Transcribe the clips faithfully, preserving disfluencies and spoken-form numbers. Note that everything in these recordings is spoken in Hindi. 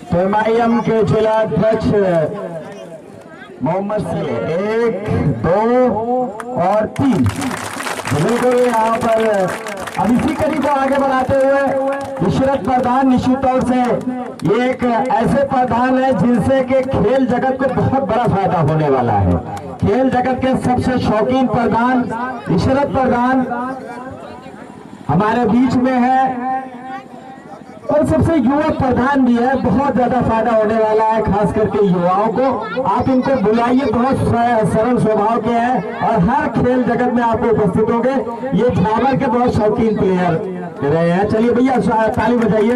तो एम आई एम के जिला अध्यक्ष मोहम्मद से एक दो और तीन बिल्कुल यहाँ पर अब इसी कड़ी को आगे बढ़ाते हुए इशरत प्रधान निश्चित तौर से ये एक ऐसे प्रधान है जिनसे कि खेल जगत को बहुत बड़ा फायदा होने वाला है। खेल जगत के सबसे शौकीन प्रधान इशरत प्रधान हमारे बीच में है और सबसे युवा प्रधान भी है। बहुत ज्यादा फायदा होने वाला है खास करके युवाओं को। आप इनको बुलाइए, बहुत सरल स्वभाव के हैं और हर खेल जगत में आपको उपस्थित होंगे। ये झावर के बहुत शौकीन प्लेयर रहे हैं। चलिए भैया ताली बजाइए।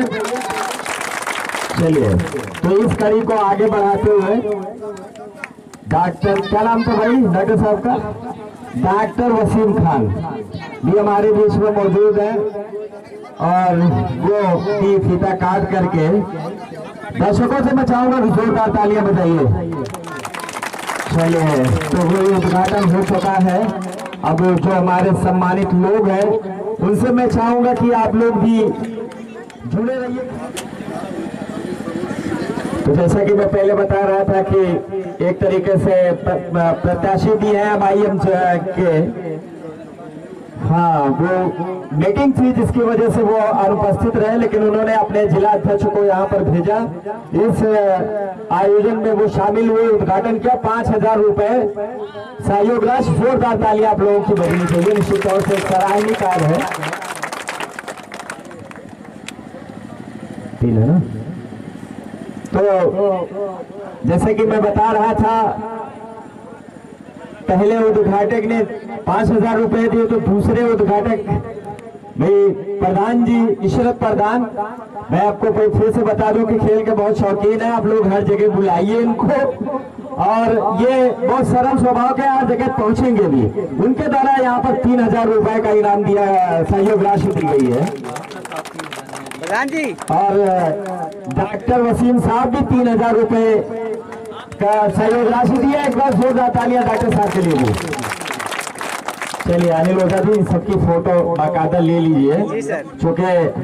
चलिए तो इस कड़ी को आगे बढ़ाते हुए डॉक्टर क्या नाम था भाई डॉक्टर साहब का? डॉक्टर वसीम खान भी हमारे बीच में मौजूद है और वो की फीता काट करके दर्शकों से मैं चाहूंगा कि जोरदार तालियां बजाइए। चलिए तो वो उद्घाटन हो चुका है। अब जो हमारे सम्मानित लोग हैं उनसे मैं चाहूंगा कि आप लोग भी जुड़े रहिए। तो जैसा कि मैं पहले बता रहा था कि एक तरीके से प्रत्याशी भी है एम आई एम के, हाँ वो मीटिंग थी जिसकी वजह से वो अनुपस्थित रहे, लेकिन उन्होंने अपने जिला अध्यक्ष को यहाँ पर भेजा। इस आयोजन में वो शामिल हुए, उद्घाटन किया। पांच हजार रुपए सहयोग राशि। जोरदार तालियां आप लोगों की बजनी चाहिए। निश्चित तौर से सराहनीय कार्य है। है ना? तो जैसे कि मैं बता रहा था, पहले उद्घाटक ने पांच हजार रुपए दिए तो दूसरे उद्घाटक भाई प्रधान जी इशरत प्रधान, मैं आपको फिर से बता दूं कि खेल के बहुत शौकीन है। आप लोग हर जगह बुलाइए इनको और ये बहुत सरल स्वभाव के हर जगह पहुंचेंगे भी। उनके द्वारा यहाँ पर तीन हजार रुपए का इनाम दिया, सहयोग राशि दी गई है प्रधान जी। और डॉक्टर वसीम साहब भी तीन हजार रुपए का सहयोग राशि दिया। एक बार जोरदार तालियां डॉक्टर साहब के लिए भी। चलिए अनिल ओझा जी सबकी फोटो बाकायदा ले लीजिए, चूंकि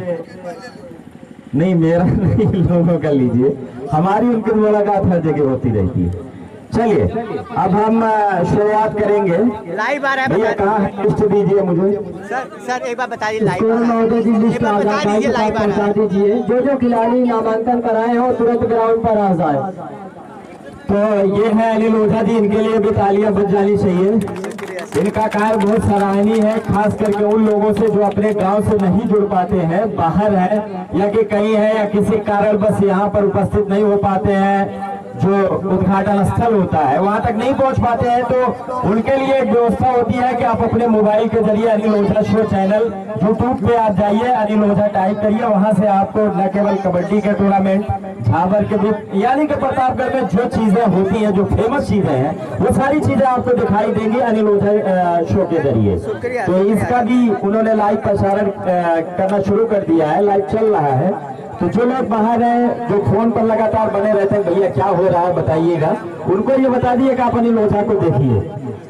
नहीं मेरा नहीं लोगों का लीजिए, हमारी उनकी मुलाकात हर जगह होती रहती है। चलिए अब हम शुरुआत करेंगे। लाइव आ रहा है भैया, कहाँ है लिस्ट दीजिए मुझे। सर सर एक बार बता दीजिए लाइव पहुंचा दीजिए। जो जो खिलाड़ी नामांकन कराए हो तुरंत ग्राउंड पर आ जाए। तो ये है अनिल ओझा जी, इनके लिए भी तालियां बज जानी चाहिए। इनका कार्य बहुत सराहनीय है, खास करके उन लोगों से जो अपने गांव से नहीं जुड़ पाते हैं, बाहर है या कि कहीं है या किसी कारण बस यहाँ पर उपस्थित नहीं हो पाते हैं। जो उद्घाटन स्थल होता है वहां तक नहीं पहुंच पाते हैं, तो उनके लिए एक व्यवस्था होती है कि आप अपने मोबाइल के जरिए Anil Ojha show channel YouTube पे आप जाइए, अनिल ओझा टाइप करिए। वहां से आपको न केवल कबड्डी के टूर्नामेंट, झावर के भी यानी कि प्रतापगढ़ में जो चीजें होती हैं, जो फेमस चीजें हैं, वो सारी चीजें आपको दिखाई देंगी अनिल ओझा शो के जरिए। तो इसका भी उन्होंने लाइव प्रसारण करना शुरू कर दिया है, लाइव चल रहा है। तो जो लोग बाहर हैं, जो फोन पर लगातार बने रहते हैं, भैया क्या हो रहा है बताइएगा, उनको ये बता दिए कि आप अनिल ओझा को देखिए।